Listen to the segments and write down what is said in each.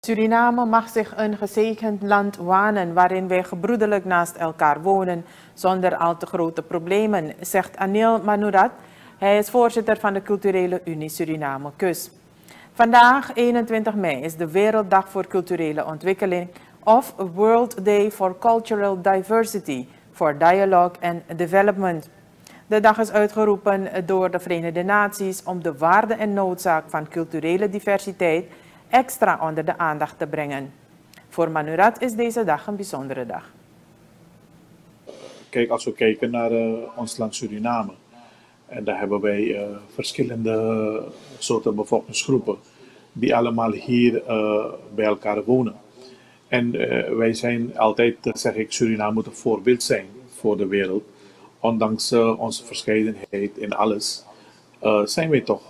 Suriname mag zich een gezegend land wanen waarin wij gebroederlijk naast elkaar wonen, zonder al te grote problemen, zegt Anil Manurat. Hij is voorzitter van de Culturele Unie Suriname, KUS. Vandaag, 21 mei, is de Werelddag voor Culturele Ontwikkeling of World Day for Cultural Diversity, for Dialogue and Development. De dag is uitgeroepen door de Verenigde Naties om de waarde en noodzaak van culturele diversiteit extra onder de aandacht te brengen. Voor Manurat is deze dag een bijzondere dag. Kijk, als we kijken naar ons land Suriname, en daar hebben wij verschillende soorten bevolkingsgroepen die allemaal hier bij elkaar wonen. En wij zijn altijd, zeg ik, Suriname moet een voorbeeld zijn voor de wereld. Ondanks onze verscheidenheid in alles, zijn wij toch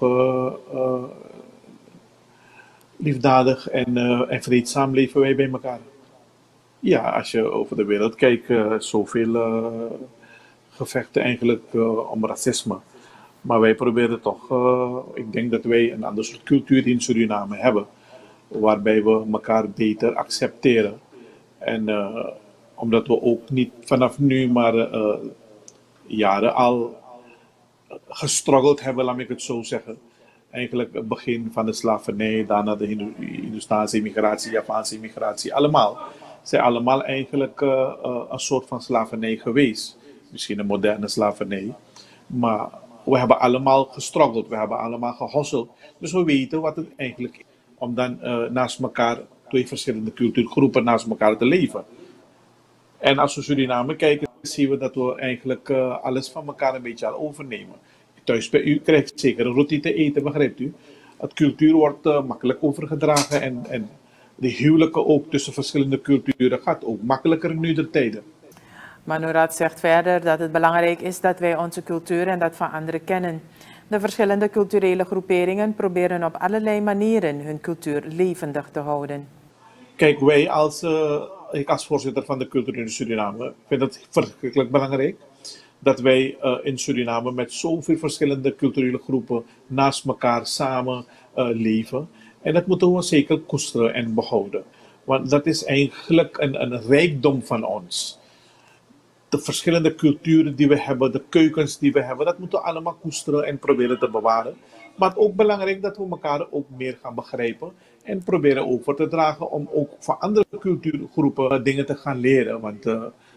liefdadig en vreedzaam leven wij bij elkaar. Ja, als je over de wereld kijkt, zoveel gevechten eigenlijk om racisme. Maar wij proberen toch, ik denk dat wij een ander soort cultuur in Suriname hebben, waarbij we elkaar beter accepteren. En omdat we ook niet vanaf nu, maar jaren al gestruggeld hebben, laat ik het zo zeggen. Eigenlijk het begin van de slavernij, daarna de Hindoestaanse immigratie, Javaanse immigratie, allemaal. Zijn allemaal eigenlijk een soort van slavernij geweest. Misschien een moderne slavernij. Maar we hebben allemaal gestruggeld, we hebben allemaal gehosseld. Dus we weten wat het eigenlijk is om dan naast elkaar, twee verschillende cultuurgroepen naast elkaar te leven. En als we Suriname kijken, zien we dat we eigenlijk alles van elkaar een beetje al overnemen. Thuis bij u krijgt u zeker een roti te eten, begrijpt u? Het cultuur wordt makkelijk overgedragen en de huwelijken ook tussen verschillende culturen gaat ook makkelijker nu de tijden. Manurat zegt verder dat het belangrijk is dat wij onze cultuur en dat van anderen kennen. De verschillende culturele groeperingen proberen op allerlei manieren hun cultuur levendig te houden. Kijk, wij ik als voorzitter van de Culturele Suriname vind het verschrikkelijk belangrijk dat wij in Suriname met zoveel verschillende culturele groepen naast elkaar samen leven. En dat moeten we zeker koesteren en behouden. Want dat is eigenlijk een rijkdom van ons. De verschillende culturen die we hebben, de keukens die we hebben, dat moeten we allemaal koesteren en proberen te bewaren. Maar het is ook belangrijk dat we elkaar ook meer gaan begrijpen en proberen over te dragen om ook van andere cultuurgroepen dingen te gaan leren. Want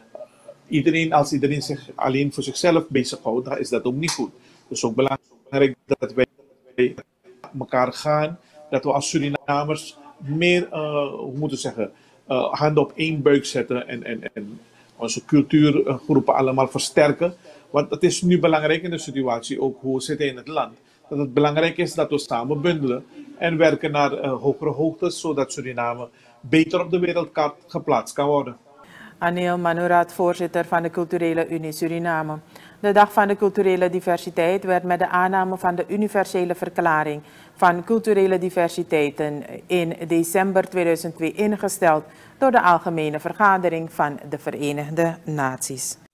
als iedereen zich alleen voor zichzelf bezighoudt, dan is dat ook niet goed. Dus ook belangrijk dat wij elkaar gaan, dat we als Surinamers meer, hoe moeten we zeggen, handen op één buik zetten en onze cultuurgroepen allemaal versterken. Want het is nu belangrijk in de situatie, ook hoe we zitten in het land, dat het belangrijk is dat we samen bundelen en werken naar hogere hoogtes, zodat Suriname beter op de wereldkaart geplaatst kan worden. Anil Manurat, voorzitter van de Culturele Unie Suriname. De Dag van de Culturele Diversiteit werd met de aanname van de Universele Verklaring van Culturele Diversiteiten in december 2002 ingesteld door de Algemene Vergadering van de Verenigde Naties.